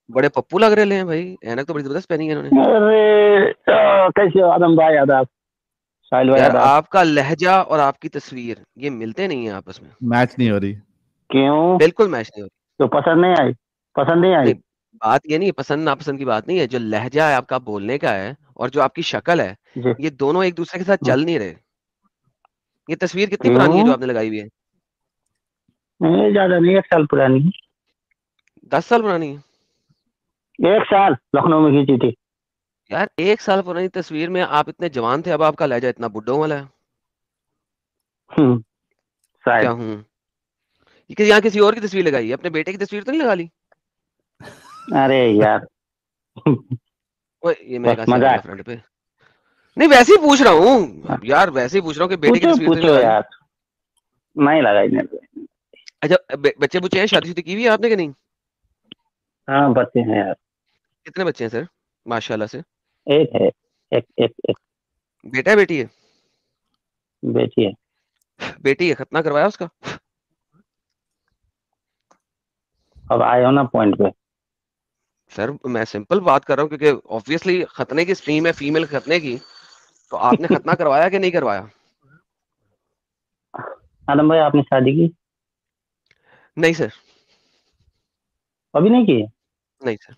बड़े पप्पू लग रहे हैं भाई, ऐनक तो बड़ी जबरदस्त पहनी है इन्होंने। अरे कैसे हो आदम भाई, आदाब। साहिल भाई यार आदाब। आपका लहजा और आपकी तस्वीर ये मिलते नहीं है आपस में। मैच नहीं हो रही। क्यों? बिल्कुल मैच नहीं होती। तो पसंद नहीं आई? पसंद नहीं आई? नहीं, बात ये नहीं है, पसंद नापसंद की बात नहीं है, जो लहजा है आपका बोलने का है और जो आपकी शक्ल है, जी। ये दोनों एक दूसरे के साथ चल नहीं रहे। ये तस्वीर कितनी पुरानी है जो क्यों? आपने लगाई हुई है? नहीं, ज्यादा नहीं, 1 साल पुरानी है। 10 साल पुरानी है? 1 साल लखनऊ में खींची थी। यार 1 साल पुरानी तस्वीर में आप इतने जवान थे, अब आपका लहजा इतना बुड्ढों वाला है। हम्म, क्या शायद। हूँ? यहाँ किसी और की तस्वीर लगाई है, अपने बेटे की तस्वीर तो नहीं लगा ली? अरे यार। ओए ये मैं बस कहाँ से आ गया मजाक। फ्रंट पे? नहीं वैसे ही पूछ रहा हूँ यार, वैसे ही पूछ रहा हूँ कि बेटे की पूछो तस्वीर तो नहीं पूछो लगा ली? यार। नहीं लगाई नहीं। अच्छा बच्चे बुच्चे हैं, शादी की हुई है आपने कि नहीं? हाँ, बच्चे हैं यार। कितने बच्चे हैं सर, माशाल्लाह से? एक है। एक बेटा है बेटी है? बेटी है। बेटी है, खतना करवाया उसका? अब आए हो ना पॉइंट पे। सर मैं सिंपल बात कर रहा हूँ क्योंकि ऑब्वियसली खतने की स्ट्रीम है फीमेल खतने की, तो आपने खतना करवाया कि नहीं करवाया? आदम भाई, आपने शादी की? नहीं सर। अभी नहीं की? नहीं सर।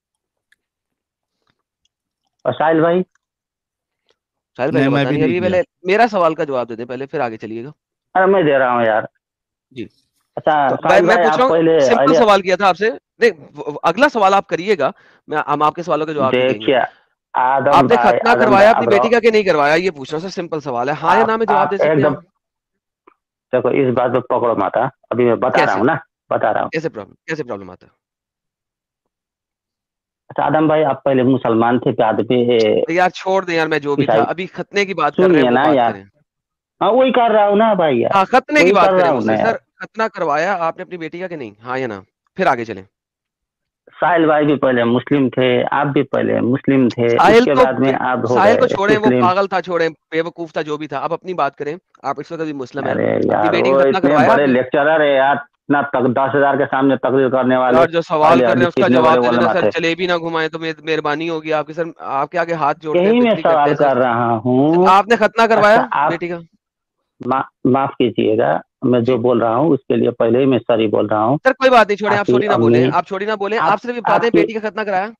और साहिल भाई? शायद भाई नहीं, का मैं पता भी नहीं, नहीं अभी किया। पहले मेरा सवाल का जवाब दे दे पहले, फिर आगे चलिएगा। अरे मैं दे रहा हूँ यार। जी। अच्छा तो साहिल मैं भाई, पूछ आप रहा हूँ, पहले सिंपल अरे। सवाल किया था आपसे। नहीं अगला सवाल आप करिएगा, मैं हम आपके सवालों का जवाब भी देंगे। देखिए आदम आपने भाई, खतना आदम भाई, करवाया आप अपनी बेटी रहो। का कि नहीं करवाया, ये पूछ रहा हूँ सर, सिंपल सवाल है, हाँ या ना में जवाब आप दे सकते हैं एकदम। आप। देखो, इस बात पे पकड़ो माता। अभी मैं बता रहा कैसे? हूँ ना। बता रहा हूँ। कैसे प्रॉब्लम आता है? अच्छा आदम भाई, आप पहले मुसलमान थे, बाद पे तो यार छोड़ दे यार, मैं जो भी था, ईसाई। अभी खतने की बात कर रहे हैं, सुनिए वो ना बात यार। करें। हाँ, वही कर रहा हूँ ना भाई यार। हाँ खतने की वही बात कर रहा करें हूँ ना मुझसे सर, यार। खतना करवाया आपने अपनी बेटी का कि नहीं, हाँ या ना? फिर आगे चलें। साहिल भाई भी पहले मुस्लिम थे। आप भी पहले मुस्लिम थे, साहिल उसके को बाद में आप हो साहिल को गए छोड़ें, वो मुस्लिम। पागल था, छोड़ें बेवकूफ था, जो भी था, अब अपनी बात करें। आप इस वक्त भी मुस्लिम हैं, अरे अपनी यार, बेटी वो का खतना इतने करवाया बड़े आपने? लेक्चरर है यार, इतना तक 10,000 के सामने तकरीर करने वाले। यार जो सवाल पहले कर रहे हैं हदीस उसका इतने बड़े जवाब दे देना उलमा सर, थे। जलेबी ना घुमाएं तो मेहरबानी होगी आपकी सर, आपके आगे हाथ जोड़ते हैं, यही मैं बिनती करते सवाल हैं कर सर। रहा हूँ। आपने खतना अच्छा करवाया आप बेटी का? माफ कीजिएगा। मैं जो जी बोल रहा हूँ उसके लिए पहले ही मैं सॉरी बोल रहा हूँ। सर, कोई बात नहीं, छोड़े, आप आपकी सॉरी ना बोले, अम्मी। आप सॉरी ना बोले, आप आप सिर्फ ये बता दें आपके बेटी का खतना कराया?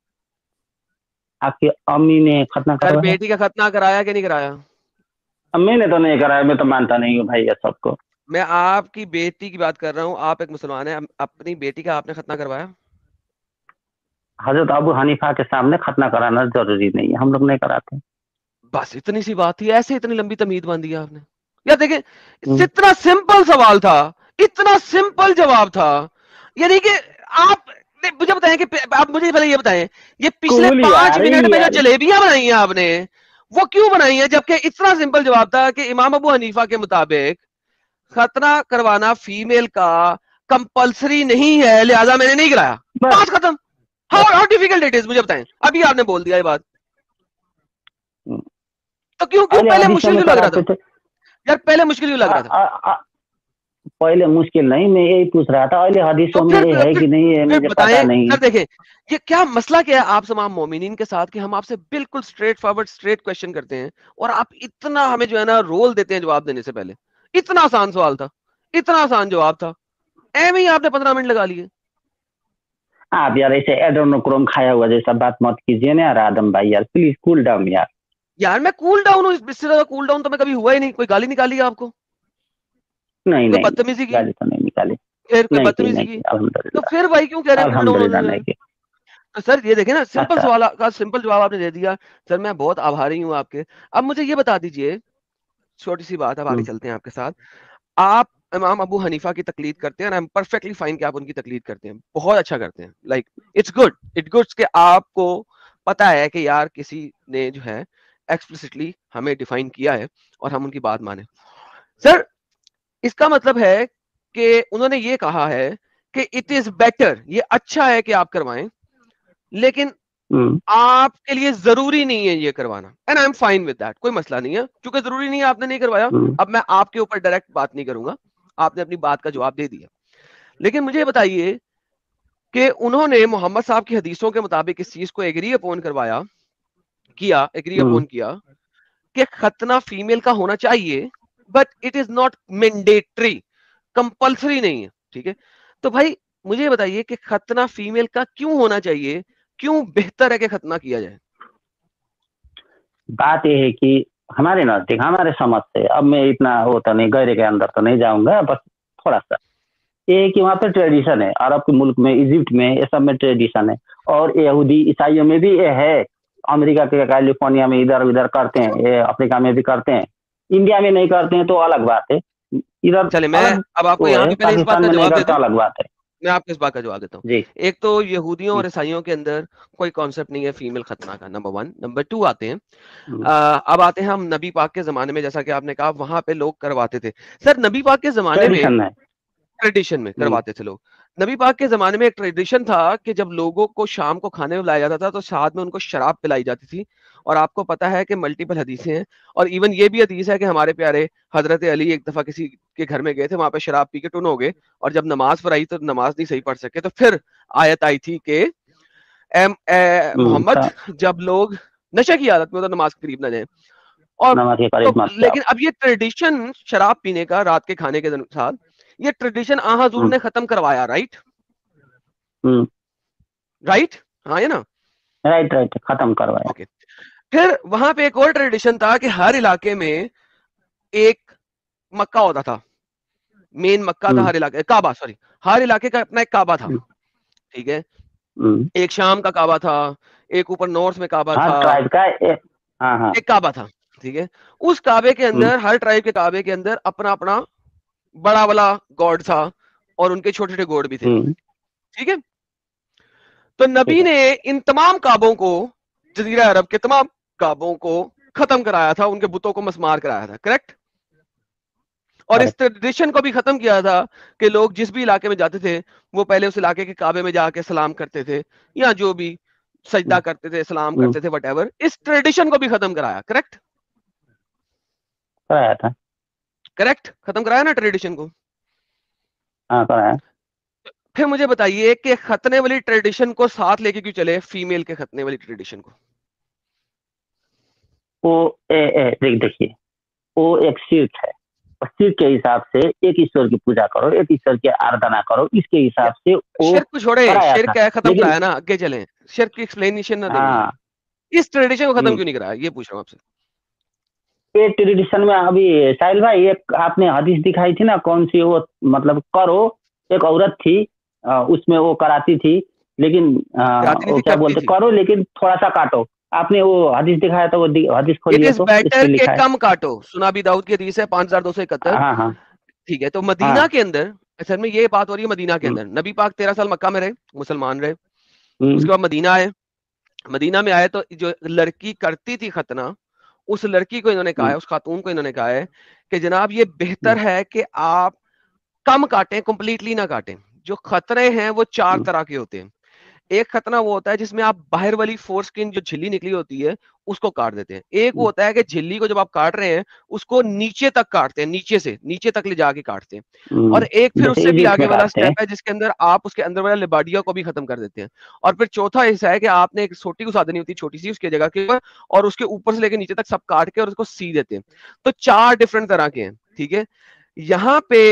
आपकी अम्मी ने खतना सर करवाया? बेटी का खतना कराया कि नहीं कराया? अम्मी ने तो नहीं कराया, मैं तो मानता नहीं हूँ भाई ये सबको। मैं आपकी बेटी की बात कर रहा हूँ, आप एक मुसलमान है, अपनी बेटी का आपने खतना करवाया? हजरत अबू हनीफा के सामने खतना कराना जरूरी नहीं है, हम लोग नहीं कराते। बस इतनी सी बात थी, ऐसे इतनी लंबी तमीद बांध दिया आपने। यार देखिए, हम्म। इतना सिंपल सवाल था, इतना सिंपल जवाब था, यानी कि आप मुझे बताएं कि आप मुझे पहले ये बताएं, ये पिछले कूल 5 मिनट में जो यार। जलेबियां बनाई हैं आपने, वो क्यों बनाई हैं, जबकि इतना सिंपल जवाब था कि इमाम अबू हनीफा के मुताबिक खतना करवाना फीमेल का कंपलसरी नहीं है, लिहाजा मैंने नहीं कराया। बस बात खत्म। हाउ बस। हाउ डिफिकल्ट इट इज, मुझे बताएं, अभी आपने बोल दिया ये बात, हम्म। तो क्यों क्यों पहले पहले हदीसों मुश्किल में क्यों लग रहा कराते था? थे। यार पहले मुश्किल क्यों लग आ, रहा था? आ, आ, पहले मुश्किल नहीं, मैं यही पूछ रहा था, पहले तो हदीसों में फिर ये है फिर कि नहीं है फिर मुझे पता बताएं नहीं। सर, देखें ये क्या मसला क्या है आप तमाम मोमिनीन के साथ कि हम आपसे बिल्कुल स्ट्रेट फॉरवर्ड स्ट्रेट क्वेश्चन करते हैं, और आप इतना हमें जो है ना रोल देते हैं जवाब देने से पहले। इतना आसान सवाल था, इतना आसान जवाब था, एम ही आपने 15 मिनट लगा लिए। आप यार ऐसे एड्रेनोक्रोम खाया हुआ जैसा बात मत कीजिए ना यार, आदम भाई यार, प्लीज कूल डाउन यार। यार मैं कूल डाउन हूँ, इससे ज्यादा कूल डाउन तो मैं कभी हुआ ही नहीं। कोई गाली निकाली है आपको? नहीं कोई नहीं नहीं, बदतमीजी की? गाली तो नहीं निकाली। फिर कोई नहीं की, बदतमीजी नहीं की? की, तो अल्हम्दुलिल्लाह। फिर भाई क्यों कह रहे हैं कूल डाउन हो अल्हम्दुलिल्लाह जाए? नहीं की। तो सर ये देखें ना, सिंपल अच्छा। सवाल का सिंपल जवाब आपने दे दिया। सर मैं बहुत आभारी हूँ आपके। अब मुझे ये बता दीजिए, छोटी सी बात, अब आगे हम्म, चलते हैं आपके साथ। आप इमाम अबू हनीफा की तकलीद करते हैं, आई एम परफेक्टली फाइन कि आप उनकी तकलीद करते हैं, बहुत अच्छा करते हैं, like it's good, it goods के आपको पता है कि यार किसी ने जो है एक्सप्लिसिटली हमें डिफाइन किया है और हम उनकी बात माने। सर इसका मतलब है कि उन्होंने ये कहा है कि इट इज बेटर, ये अच्छा है कि आप करवाएं, लेकिन हम्म, आपके लिए जरूरी नहीं है ये करवाना, and I am fine with that, कोई मसला नहीं है, क्योंकि जरूरी नहीं है, आपने नहीं करवाया। हम्म। अब मैं आपके ऊपर डायरेक्ट बात नहीं करूंगा, आपने अपनी बात का जवाब दे दिया। लेकिन मुझे बताइए कि उन्होंने मोहम्मद साहब की हदीसों के मुताबिक इस चीज को एग्री अपॉन किया कि खतना फीमेल का होना चाहिए, but it is not mandatory, compulsory नहीं है। ठीक है, तो भाई मुझे बताइए कि खतना फीमेल का क्यों होना चाहिए, क्यों बेहतर है कि खतना किया जाए? बात यह है कि हमारे नजदीक, हमारे समझ से, अब मैं इतना वो तो नहीं, गहरे के अंदर तो नहीं जाऊंगा, बस थोड़ा सा ये है कि वहाँ पे ट्रेडिशन है, अरब के मुल्क में, इजिप्ट में, ये सब में ट्रेडिशन है, और यहूदी ईसाइयों में भी ये है, अमेरिका के कैलिफोर्निया में इधर उधर करते हैं, ये अफ्रीका में भी करते हैं, इंडिया में नहीं करते हैं तो अलग बात है, इधर चले, मैं अलग अब आपको वो यहाँ है, पे पहले इस बात पाकिस्तान का में नहीं जवाब दे करता, दूं। अलग बात है। मैं आपको इस बात का जवाब देता हूँ। जी। एक तो यहूदियों और ईसाइयों के अंदर कोई कॉन्सेप्ट नहीं है फीमेल खतना का, नंबर वन। नंबर टू आते हैं, अब आते हैं हम नबी पाक के जमाने में, जैसा कि आपने कहा वहां पे लोग करवाते थे। सर नबी पाक के जमाने में ट्रेडिशन है। ट्रेडिशन में करवाते थे लोग। नबी पाक के जमाने में एक ट्रेडिशन था कि जब लोगों को शाम को खाने में बुलाया जाता था तो साथ में उनको शराब पिलाई जाती थी। और आपको पता है कि मल्टीपल हदीसें हैं, और इवन ये भी हदीस है कि हमारे प्यारे हजरत अली एक दफा किसी के घर में गए थे, वहां पे शराब पी के टुन हो गए, और जब नमाज पर आई तो नमाज नहीं सही पढ़ सके, तो फिर आयत आई थी कि मोहम्मद, जब लोग नशे की आदत में तो नमाज के करीब ना जाए। और नमाज के तो करीब मत जाओ। लेकिन अब ये ट्रेडिशन शराब पीने का रात के खाने के साथ, ये ट्रेडिशन हजूर ने खत्म करवाया, राइट? राइट, हाँ ये ना? राइट राइट, खत्म करवाया। ओके। फिर वहां पे एक और ट्रेडिशन था कि हर इलाके में एक मक्का होता था, मेन मक्का था हर इलाके, काबा, सॉरी, हर इलाके का अपना एक काबा था। ठीक है, एक शाम का काबा था, एक ऊपर नॉर्थ में काबा हाँ था, ट्राइब का हाँ हाँ। एक काबा था। ठीक है, उस काबे के अंदर, हर ट्राइब के काबे के अंदर अपना अपना बड़ा वाला गॉड था, और उनके छोटे छोटे गॉड भी थे। ठीक है, तो नबी ने इन तमाम काबों को, जजीरा अरब के तमाम काबों को खत्म कराया था, उनके बुतों को मसमार कराया था, करेक्ट? और इस ट्रेडिशन को भी खत्म किया था कि लोग जिस भी इलाके में जाते थे वो पहले उस इलाके के काबे में जाके सलाम करते थे, या जो भी सजदा करते थे, सलाम करते थे, वट इस ट्रेडिशन को भी खत्म कराया, करेक्ट? कराया था। करेक्ट, खत्म कराया ना ट्रेडिशन को? हाँ कराया। फिर मुझे बताइए कि खतने वाली ट्रेडिशन को साथ लेके क्यों चले, फीमेल के खतने वाली ट्रेडिशन को? वो देखिए, वो एक शिर्क है, और शिर्क के हिसाब से एक ईश्वर की पूजा करो, एक ईश्वर की आराधना करो, इसके हिसाब से वो शिर्क को छोड़े, कराया शिर्क था। क्या है, खत्म लेकिन कराया ना, आगे चलें। शिर्क की एक्सप्लेनेशन ना दें मुझे, हाँ। इस ट्रेडिशन को खत्म क्यों नहीं कराया, ये पूछ रहा हूं आपसे। ये ट्रेडिशन में अभी साहिल भाई, एक आपने हदीस दिखाई थी ना, कौन सी वो, मतलब करो, एक औरत थी, उसमें वो कराती थी, लेकिन कराती नहीं वो थी, क्या करती बोलते, थी। करो लेकिन थोड़ा सा काटो। आपने वो हदीस दिखाया था, वो हदीस इट खोलिए इज तो इस पे बेटर के लिखा है। कम काटो, सुना भी दाऊद की हदीस है 5271। हाँ हाँ ठीक है, तो मदीना हाँ। के अंदर, असल में ये बात हो रही है मदीना के हम्म, अंदर, नबी पाक 13 साल मक्का में रहे, मुसलमान रहे, हम्म, उसके बाद मदीना आए। मदीना में आए तो जो लड़की करती थी खतना, उस लड़की को इन्होंने कहा हम्म, है, उस खातून को इन्होंने कहा है कि जनाब ये बेहतर हम्म, है कि आप कम काटें, कंप्लीटली ना काटें। जो खतरे हैं वो चार हम्म, तरह के होते हैं। एक खतना वो होता है जिसमें आप बाहर वाली फोर स्किन जो झिल्ली निकली होती है उसको काट देते हैं। एक वो होता है कि झिल्ली को जब आप काट रहे हैं उसको नीचे तक काटते हैं, नीचे से नीचे तक ले जाके काटते हैं। और एक फिर जैसे उससे भी इजिप्ट आगे में वाला काटते हैं। स्टेप है जिसके अंदर आप उसके अंदर वाला लिबाडिया को भी खत्म कर देते हैं। और फिर चौथा हिस्सा है कि आपने एक छोटी को साधनी होती है, छोटी सी उसकी जगह के ऊपर, और उसके ऊपर से लेकर नीचे तक सब काट के और उसको सी देते हैं। तो चार डिफरेंट तरह के हैं। ठीक है, यहाँ पे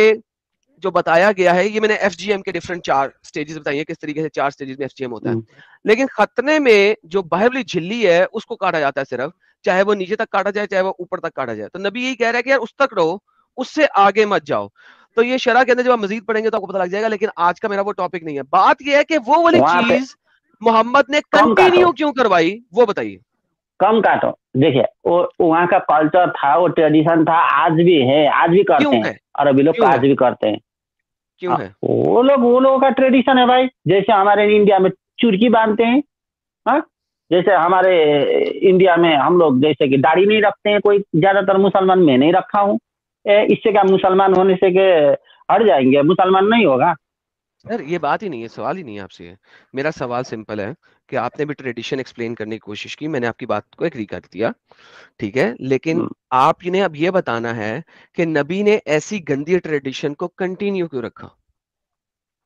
जो बताया गया है, ये मैंने एफजीएम के डिफरेंट चार स्टेजेस बताई है, किस तरीके से चार स्टेजेस में एफजीएम होता है। लेकिन खतने में जो बाहर वाली झिल्ली है उसको काटा जाता है सिर्फ, चाहे वो नीचे तक काटा जाए चाहे वो ऊपर तक काटा जाए। तो नबी यही कह रहा है कि यार उस तक रहो, उससे आगे मत जाओ। तो ये शरह के अंदर जब आप मजीद पढ़ेंगे तो आपको पता लग जाएगा, लेकिन आज का मेरा वो टॉपिक नहीं है। बात यह है कि वो वाली वहां पे चीज मोहम्मद ने कम काटो, कंटिन्यू क्यों करवाई, वो बताइए। कम काटो। देखिए, वो वहाँ का कल्चर था, वो ट्रेडिशन था, आज भी है, आज भी करते क्यों हैं, है, अरबी लोग क्यों आज है, भी करते हैं। क्यों है? वो लोगों का ट्रेडिशन है भाई, जैसे हमारे इंडिया में चुरकी बांधते हैं। हाँ, जैसे हमारे इंडिया में हम लोग जैसे कि दाढ़ी नहीं रखते हैं, कोई ज्यादातर मुसलमान, मैं नहीं रखा हूँ। इससे क्या मुसलमान होने से के हट जाएंगे, मुसलमान नहीं होगा। सर ये बात ही नहीं है, सवाल ही नहीं है आपसे। मेरा सवाल सिंपल है कि आपने भी ट्रेडिशन एक्सप्लेन करने की कोशिश की, मैंने आपकी बात को एग्री कर दिया, ठीक है, लेकिन आपने अब ये बताना है कि नबी ने ऐसी गंदी ट्रेडिशन को कंटिन्यू क्यों रखा?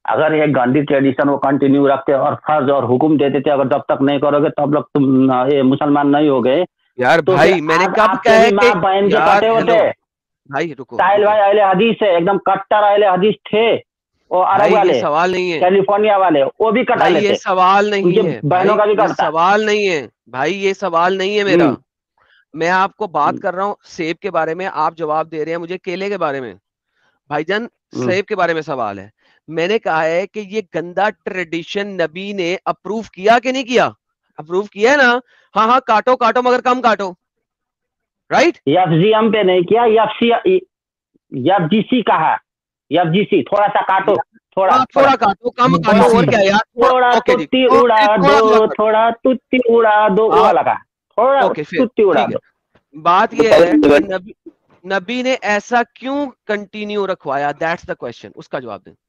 अगर ये गांधी ट्रेडिशन वो कंटिन्यू रखते और फर्ज और हुक्म देते थे, अगर जब तक नहीं करोगे तब लोग तुम ये मुसलमान नहीं हो गए, यार तो भाई फिर मैंने आज कब आपके कहा है भी कि माँ बहन के यार कटे हेलो होते। भाई रुको साहिल रुको भाई अहले हदीस है, एकदम कट्टर अहले हदीस थे। वो अरब भाई, ये वाले, सवाल नहीं है कैलिफोर्निया वाले, वो भी कटा भाई, ये लेते, सवाल नहीं उनके है बहनों भाई, का भी ये कटता। सवाल नहीं है भाई, ये सवाल नहीं है मेरा। हम्म मैं आपको बात कर रहा हूँ सेब के बारे में, आप जवाब दे रहे हैं मुझे केले के बारे में। भाईजान हम्म। सेब के बारे में सवाल है। मैंने कहा है कि ये गंदा ट्रेडिशन नबी ने अप्रूव किया कि नहीं किया? अप्रूव किया है ना? हाँ हाँ, काटो काटो मगर कम काटो, राइट? एफजीएम पे नहीं किया, एफजीसी कहा, एफजीसी थोड़ा सा काटो, थोड़ा हाँ थोड़ा थोड़ा काटो, कम काटो, और यूजीसी क्या यार, थोड़ा ओके जी, तुत्ती उड़ा ओके दो, थोड़ा थोड़ा काटो। थोड़ा तुत्ती उड़ा दो, वो आप वाला कहा, थोड़ा ओके फिर तुत्ती उड़ा ठीक है। दो। बात ये है कि नबी ने ऐसा क्यों कंटिन्यू रखवाया, दैट्स द क्वेश्चन, उसका जवाब दें।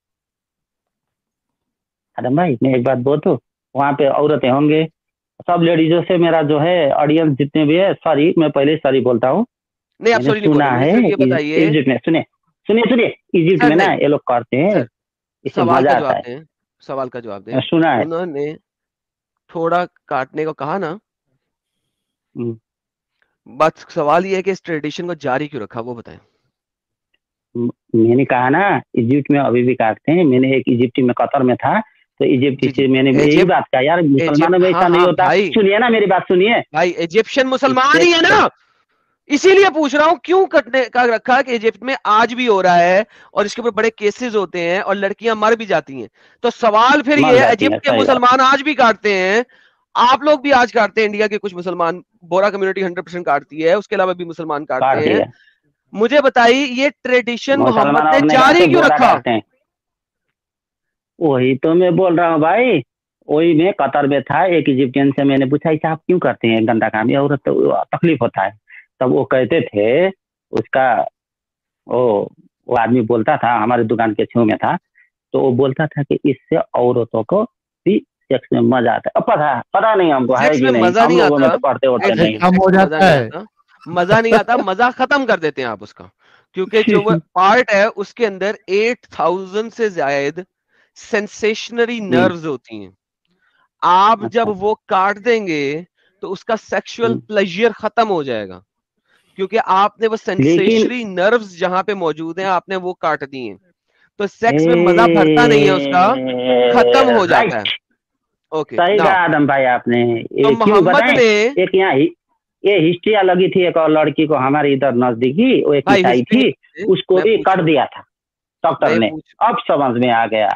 अरे भाई मैं एक बात बोल, तो वहाँ पे औरतें होंगे, सब लेडीजों से मेरा जो है ऑडियंस जितने भी है, सॉरी मैं पहले सॉरी बोलता हूँ। नहीं आप मैंने सॉरी नहीं सुना बोले, मुझे है सिर्फ ये बताइए। इजिप्ट में, सुनिए सुनिए सुनिए, इजिप्ट सर में ना नहीं, ये लोग करते हैं, सर इससे सवाल मजा का आता जवाब है। दें, सवाल का जवाब दें। मैंने सुना है। उन्होंने थोड़ा काटने को कहा ना, हम्म, बस सवाल ये है कि इस ट्रेडिशन को जारी क्यों रखा, वो बताएं। मैंने कहा ना इजिप्ट में अभी भी काटते हैं। मैंने एक इजिप्टी में कतर में था, तो इजिप्टी जी से जी, मैंने यही इजिप्ट, बात कहा, यार इजिप्ट, मुसलमानों में हाँ ऐसा नहीं हाँ होता। भाई, सुनिए ना मेरी बात सुनिए। भाई इजिप्शियन मुसलमान ही है एक ना, इसीलिए पूछ रहा हूं क्यों कटने का रखा कि इजिप्ट में आज भी हो रहा है और इसके ऊपर बड़े केसेस होते हैं और लड़कियां मर भी जाती हैं। तो सवाल फिर मर ये है, जाती इजिप्ट है, के सही बात। मुसलमान आज भी काटते हैं, आप लोग भी आज काटते हैं, इंडिया के कुछ मुसलमान, बोरा कम्युनिटी 100% काटती है, उसके अलावा भी मुसलमान काट काटते हैं। दिया। मुझे बताइए ये ट्रेडिशन मुसलमान मोहम्मद ने और नहीं जारी काटते, क्यों बोरा रखा? काटते हैं। वही तो मैं बोल रहा हूँ भाई। वही मैं कतर में था, एक इजिप्टियन से मैंने पूछा ऐसा आप क्यों करते हैं गंदा काम, ये औरत तो तकलीफ होता है। तब वो कहते थे, उसका वो वो आदमी बोलता था, हमारे दुकान के छेव में था, तो वो बोलता था कि इससे औरतों को भी सेक्स में मजा आता है। अब पता पता नहीं हमको है सेक्स में कि नहीं, मजा हम नहीं लोगों में आता, तो पढ़ते उड़ते एक्चुअली नहीं कम सेक्स हो में मजा जाता नहीं है। आता, मजा नहीं आता, मजा खत्म कर देते हैं आप उसका, क्योंकि जो वो पार्ट है उसके अंदर 8000 से ज्यादा सेंसेशनरी नर्व्स होती हैं। आप जब अच्छा। वो काट देंगे तो उसका सेक्सुअल हम्म। प्लेजर खत्म हो जाएगा, क्योंकि आपने वो लेकिन सेंसेशनरी नर्व्स जहां पे मौजूद हैं आपने वो काट दी हैं, तो सेक्स में मजा भरता नहीं है, उसका खत्म हो जाता है। राइट, ओके सही कहा नाउ, आदम भाई आपने। तो ये क्यों मोहम्मद बताएं, ने, एक यहाँ ये हिस्ट्री लगी थी, एक और लड़की को हमारे इधर नजदीकी, वो एक भाई ईसाई हिस्ट्री थी, उसको मैं भी पूछ कर रहा हूँ, दिया था डॉक्टर मैं ने। पूछ अब समझ में आ गया।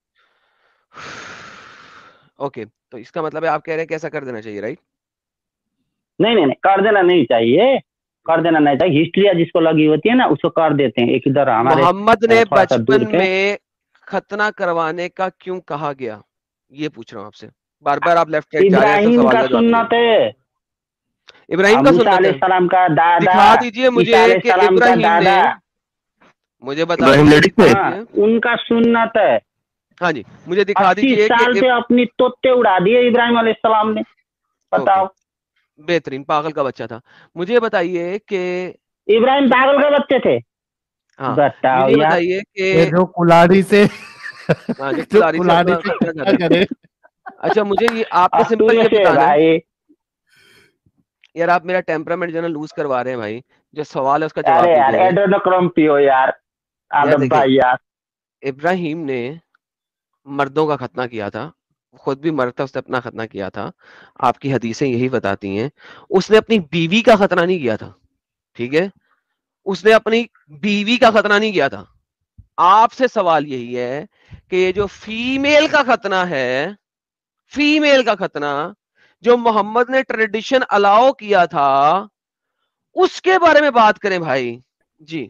ओके, तो इसका मतलब है आप कह रहे हैं कि ऐसा कर देना चाहिए, राइट? नहीं नहीं नहीं, कर देना नहीं चाहिए, कर देना नहीं चाहिए। हिस्ट्री जिसको लगी होती है ना उसको कर देते हैं। एक इधर हमारे मोहम्मद ने थोड़ा सा दूर बचपन पे। में खतना करवाने का क्यों कहा गया, ये पूछ रहा हूँ आपसे। बार बार आप लेफ्ट राइट जा रहे हैं, तो इब्राहिम सवाल का का जवाब नहीं सुन्नत है। है। इब्राहिम का मूसा सुन्नत है, अलैहिस्सलाम का दादा, दिखा दीजिए ईसा मुझे कि अलैहिस्सलाम का इब्राहिम ने, दादा, मुझे बता इब्राहिम दीजिए, लेडीज दिखा में, हाँ दीजिए। उनका सुन्नत है। हाँ जी, मुझे दिखा 80 दीजिए कि साल पे अपनी तोते उड़ा दिए इब्राहिम अलैहिस्सलाम ने, ओके, बताओ। बेहतरीन, पागल का बच्चा था। मुझे बताइए कि इब्राहिम पागल के बच्चे थे, हाँ, बताओ मुझे यार। बताइए ये कि जो कुल्हाड़ी से हाँ, जो जो कुल्हाड़ी से कुल्हाड़ी अपना से खतना क्या कर रहे करे। हैं। अच्छा मुझे ये आपने सिंपल अस्तूरे ये से बताना है भाई। यार, आप मेरा टेम्परामेंट जो है ना लूज करवा रहे हैं भाई, जो सवाल है उसका जवाब अरे यार दीजिएगा। एड्रेनोक्रम पियो यार, यार आदम देखिए, भाई यार। इब्राहिम ने मर्दों का खतना किया था, खुद भी मर्द था, उसने अपना खतना किया था, आपकी हदीसें यही बताती हैं। उसने अपनी बीवी का खतना नहीं किया था, ठीक है, उसने अपनी बीवी का खतना नहीं किया था। आपसे सवाल यही है कि ये जो फीमेल का खतना है, फीमेल का खतना जो मोहम्मद ने ट्रेडिशन अलाउ किया था, उसके बारे में बात करें भाई जी।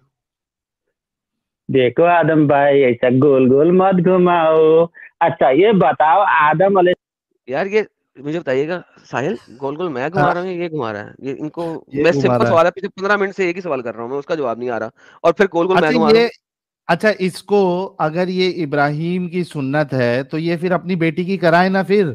देखो आदम भाई, ऐसा गोल गोल मत घुमाओ। अच्छा ये बताओ, आदम यार ये मुझे बताइएगा, साहिल गोल गोल मैं घुमा हाँ, रहा हूँ या ये घुमा रहा है? ये इनको, ये मैं घुमा सिंपल रहा है। सवाल है, पिछले 15 मिनट से एक ही सवाल कर रहा हूँ मैं, उसका जवाब नहीं आ रहा, और फिर गोल गोल मैं अच्छा घुमा रहा हूँ। ये, अच्छा इसको, अगर ये इब्राहिम की सुन्नत है तो ये फिर अपनी बेटी की कराए ना फिर।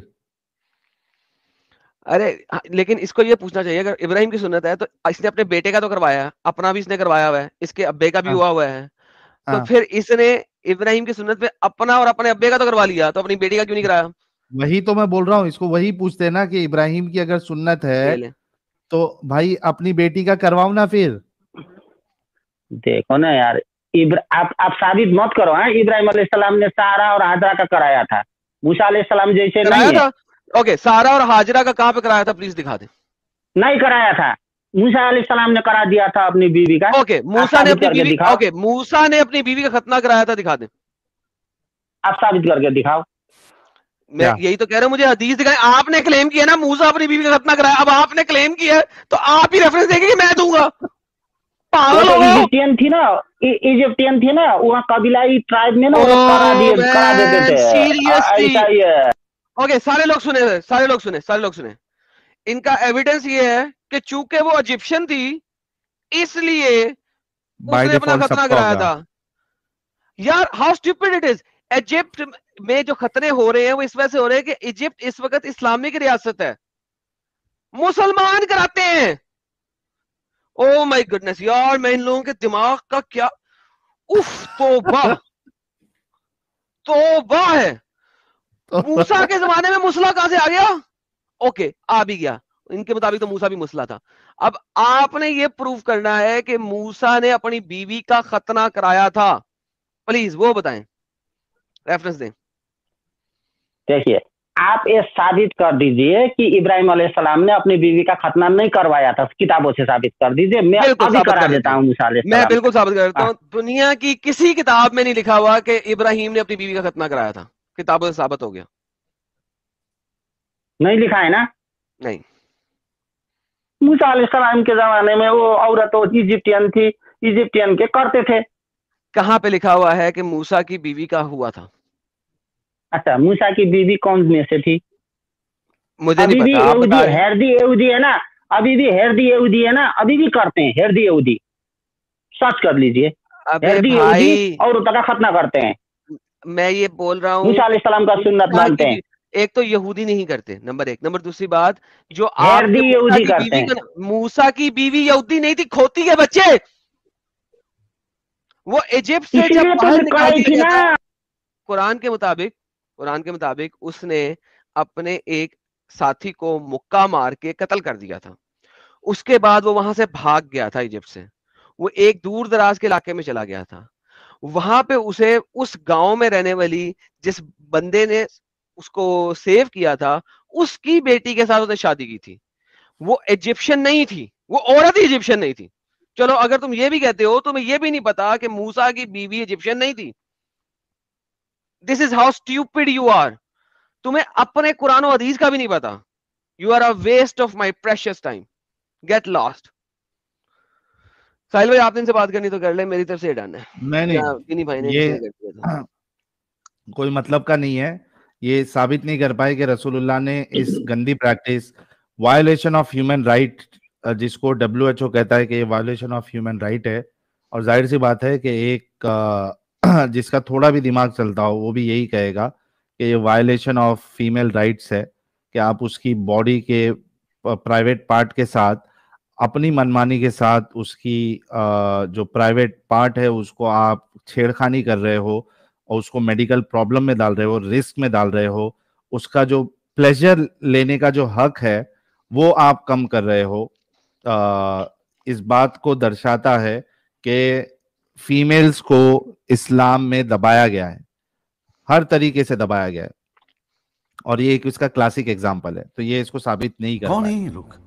अरे लेकिन इसको ये पूछना चाहिए, अगर इब्राहिम की सुन्नत है तो इसने अपने बेटे का तो करवाया, अपना भी इसने करवाया हुआ है, इसके अब्बे का भी हाँ हुआ हुआ है, तो हाँ। फिर इसने इब्राहिम की सुन्नत पे अपना और अपने अब्बे का तो करवा लिया, तो अपनी बेटी का क्यों नहीं कराया? वही तो मैं बोल रहा हूँ, इसको वही पूछते हैं ना कि इब्राहिम की अगर सुन्नत है ये ले। तो भाई अपनी बेटी का करवाओ ना फिर। देखो ना यार, आप साबित मत करो। हाँ, इब्राहिम अलैहिस्सलाम ने सारा और हाजरा का कराया था, मूसा अलैहिस्सलाम जैसे कराया नहीं है। था। ओके, सारा और हाजरा का कहाँ पे कराया था, प्लीज दिखा दे। नहीं कराया था, मूसा अलैहिस्सलाम ने करा दिया था अपनी बीवी का। ओके, आप मूसा ने साबित अपनी करके बीवी, दिखाओ। ओके मूसा ने अपनी बीवी का खतना कराया था, दिखा दे। आप साबित करके दिखाओ। मैं यही तो कह रहा हूं, मुझे हदीस दिखाए। आपने क्लेम किया ना मूसा अपनी बीवी का खतना कराया, अब आपने क्लेम किया तो आप ही रेफरेंस देंगे कि मैं दूंगा? वो पागल तो हो गए हो? इजिप्टियन थी ना, इजिप्टियन थी ना, वहाँ कबीलाई ट्राइब में ना वो करा ओ देते मैन, थे। सीरियसली? ऐसा ही है। ओके, सारे लोग सुने, सारे लोग सुने, सारे लोग सुने। इनका एविडेंस ये है कि चूंकि वो इजिप्शियन थी इसलिए बाय उसने अपना डिफॉल्ट खतना सबका कराया होगा। था। यार how stupid it is. Egypt में जो खतरे हो रहे हैं वो इस वजह से हो रहे हैं कि इजिप्ट इस वक्त इस्लामिक रियासत है, मुसलमान कराते हैं। ओ माय गुडनेस यार, मैं इन लोगों के दिमाग का क्या, उफ, तौबा, तौबा है। मूसा के जमाने में मुसला कहां से आ गया? ओके, आ भी गया, इनके मुताबिक तो मूसा भी मुसला था। अब आपने ये प्रूव करना है कि मूसा ने अपनी बीवी का खतना कराया था, प्लीज वो बताएं, रेफरेंस दें। देखिए, आप ये साबित कर दीजिए कि इब्राहिम अलैहिस्सलाम ने अपनी बीवी का खतना नहीं करवाया था, किताबों से साबित कर दीजिए। मैं बिल्कुल अभी साबित करा कर देता देता हूं, हूँ मूसा मैं अलैहिस्सलाम बिल्कुल साबित करता का। हूं। दुनिया की किसी किताब में नहीं लिखा हुआ कि इब्राहिम ने अपनी बीवी का खतना कराया था, किताबों से साबित हो गया। नहीं लिखा है ना? नहीं। मूसा अलैहिस्सलाम के जमाने में वो औरत इजिप्टियन थी, इजिप्टियन के करते थे। कहां पे लिखा हुआ है कि मूसा की बीवी का हुआ था? अच्छा, मूसा की बीवी कौन में से थी? मुझे नहीं अभी भी पता, आप यहूदी बता रहे। हेरदी यहूदी है ना, अभी भी हेरदी यहूदी है ना, अभी भी करते हैं हेरदी यहूदी। सर्च कर लीजिए, अबे हेरदी यहूदी भाई, औरतों का खतना करते हैं, मैं ये बोल रहा हूं मूसा कि अलैहिस्सलाम का सुन्नत मूसा मानते की हैं। एक तो यहूदी नहीं करते, नंबर एक। नंबर दूसरी बात, जो आपने हेरदी मूसा यहूदी की करते बीवी हैं। का, मूसा की बीवी यहूदी नहीं थी, खोती के बच्चे। वो इजिप्ट से जब इसीलिए तो बाहर निकाल कड़ाई दिया थी गया ना। था, कुरान के मुताबिक, कुरान के मुताबिक उसने अपने एक साथी को मुक्का मार के कत्ल कर दिया था। उसके बाद वो वहां से भाग गया था इजिप्ट से, वो एक दूर दराज के इलाके में चला गया था। वहां पे उसे उस गांव में रहने वाली जिस बंदे ने उसको सेव किया था, उसकी बेटी के साथ उसने शादी की थी। वो इजिप्शियन नहीं थी, वो औरत ही इजिप्शियन नहीं थी। चलो अगर तुम ये भी कहते हो, तुम्हें ये भी नहीं पता कि मूसा की बीवी इजिप्शियन नहीं थी। This is how stupid you are. तुम्हें अपने कुरान और हदीस का भी नहीं पता। You are a waste of my precious time, get lost. Sahil भाई, आपने इनसे बात करनी तो कर ले, मेरी तरफ से डन है। नहीं या नहीं, किन्हीं भाई ने ये इनिशिएट कर दिया था। कोई मतलब का नहीं है। ये साबित नहीं कर पाए कि रसूलुल्लाह ने इस गंदी practice, violation of human right, जिसको WHO कहता है कि ये वायलेशन ऑफ ह्यूमन राइट है। और जाहिर सी बात है कि एक जिसका थोड़ा भी दिमाग चलता हो वो भी यही कहेगा कि ये वायलेशन ऑफ फीमेल राइट्स है, कि आप उसकी बॉडी के प्राइवेट पार्ट के साथ, अपनी मनमानी के साथ उसकी जो प्राइवेट पार्ट है उसको आप छेड़खानी कर रहे हो और उसको मेडिकल प्रॉब्लम में डाल रहे हो, रिस्क में डाल रहे हो। उसका जो प्लेजर लेने का जो हक है वो आप कम कर रहे हो। इस बात को दर्शाता है कि फीमेल्स को इस्लाम में दबाया गया है, हर तरीके से दबाया गया है। और ये एक इसका क्लासिक एग्जाम्पल है, तो ये इसको साबित नहीं कर कौन है पाए। ये लोग?